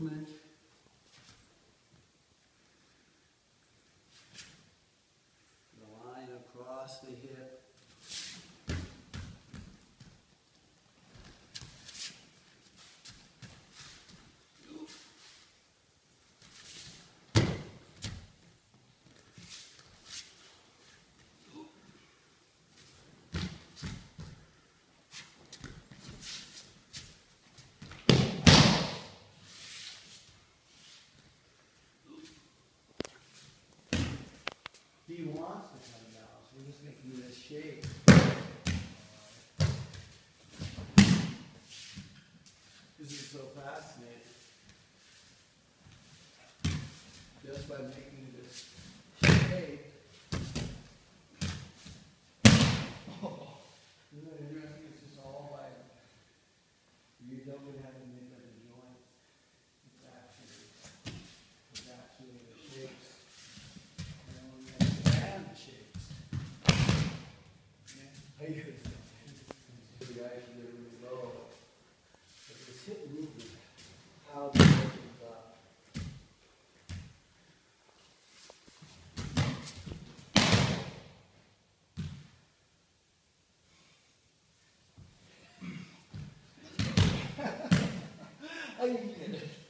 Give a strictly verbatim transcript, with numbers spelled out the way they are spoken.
movement. The line across the hip. He wants to come down, so we're just making this shape. This is so fascinating. Just by making this shape. Oh, isn't that interesting? It's just all by, you don't even have to make up the joints. It's actually, it's actually the shapes. And the shapes. Yeah. The guys should get really low. But this hip movement, how the motion's up. I get it.